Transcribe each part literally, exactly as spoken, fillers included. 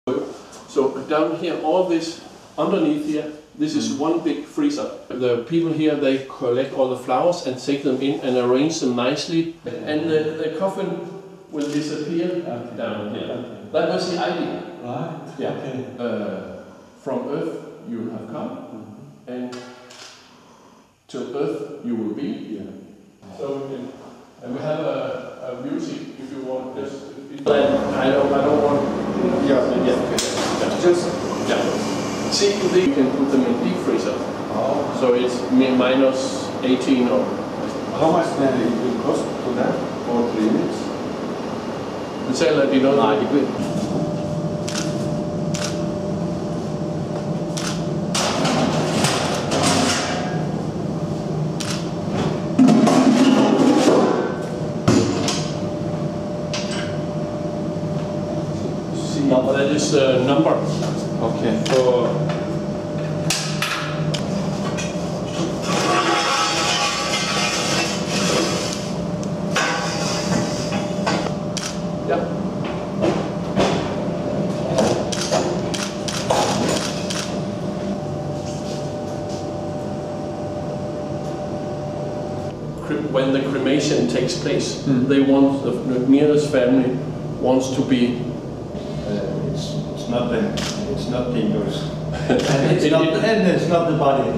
So down here, all this underneath here, this is one big freezer. The people here, they collect all the flowers and take them in and arrange them nicely. And the, the coffin will disappear okay. down here. Okay. That was the idea. Right. Yeah. Okay. Uh, from Earth you have come, mm-hmm. and to Earth you will be. Yeah. So we can, and we have a, a music if you want. Just I don't, I don't want. Yeah. Yeah. yeah. Just yeah. See, you can put them in deep freezer. Oh. So it's minus eighteen or. How much then it will cost for that for three minutes? The seller did not like it. See, that is a number. Okay. For yeah. When the cremation takes place, mm. they want the nearest family wants to be. Uh, it's it's not the it's not dangerous, and it's not and it's not the body.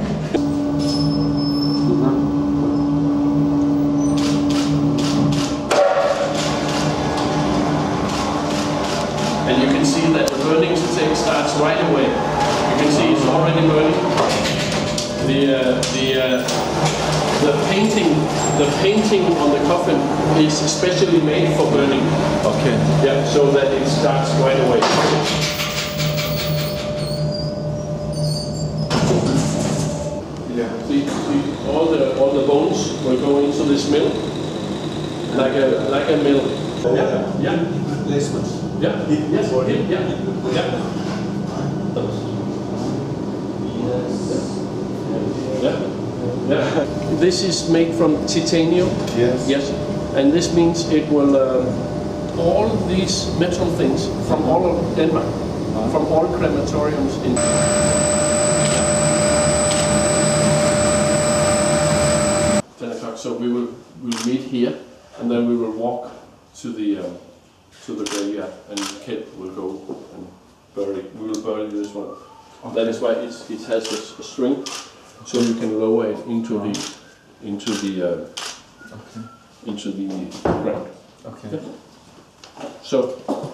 And you can see that the burning starts right away. You can see it's already burning. The uh, the uh, the painting the painting on the coffin is specially made for burning. Okay. Yeah, so that it starts right away. Yeah. See, see, all the all the bones will go into this mill, like a like a mill. Yeah. Yeah. Replacements. Yeah. Yes. For him. Yeah. Yeah. Yeah. Yeah. This is made from titanium. Yes. Yes. And this means it will um, all these metal things from all of Denmark, uh-huh. from all crematoriums in. Ten o'clock. So we will we will meet here, and then we will walk to the um, to the graveyard, and Kent will go and bury. We will bury this one. Okay. That is why it's, it has a, a string, so you can lower it into the into the uh, okay. into the ground. Okay. Yeah. So.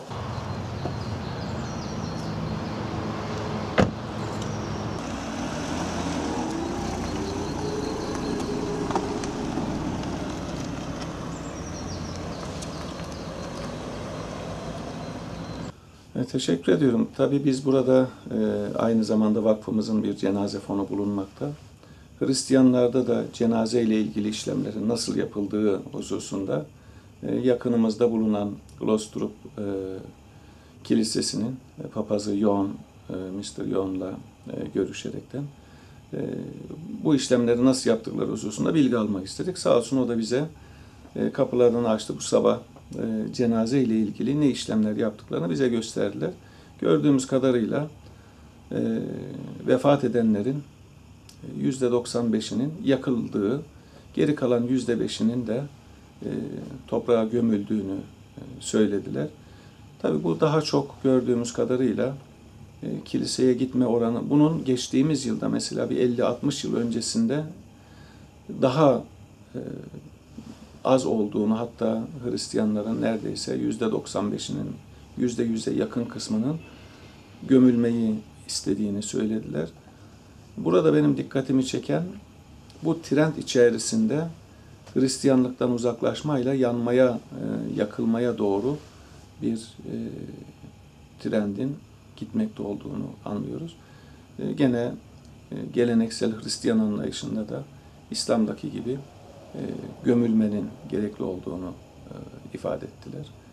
Teşekkür ediyorum. Tabii biz burada e, aynı zamanda vakfımızın bir cenaze fonu bulunmakta. Hristiyanlarda da cenaze ile ilgili işlemlerin nasıl yapıldığı hususunda e, yakınımızda bulunan Glostrup e, Kilisesi'nin e, papazı John, e, mister John'la e, görüşerekten e, bu işlemleri nasıl yaptıkları hususunda bilgi almak istedik. Sağ olsun o da bize e, kapılarını açtı bu sabah. E, cenaze ile ilgili ne işlemler yaptıklarını bize gösterdiler. Gördüğümüz kadarıyla e, vefat edenlerin yüzde doksan beşinin yakıldığı, geri kalan yüzde beşinin de e, toprağa gömüldüğünü e, söylediler. Tabii bu daha çok gördüğümüz kadarıyla e, kiliseye gitme oranı, bunun geçtiğimiz yılda mesela bir elli altmış yıl öncesinde daha e, az olduğunu, hatta Hristiyanların neredeyse yüzde doksan beşinin, yüzde yüze yakın kısmının gömülmeyi istediğini söylediler. Burada benim dikkatimi çeken bu trend içerisinde Hristiyanlıktan uzaklaşmayla yanmaya, yakılmaya doğru bir trendin gitmekte olduğunu anlıyoruz. Gene geleneksel Hristiyan anlayışında da İslam'daki gibi gömülmenin gerekli olduğunu ifade ettiler.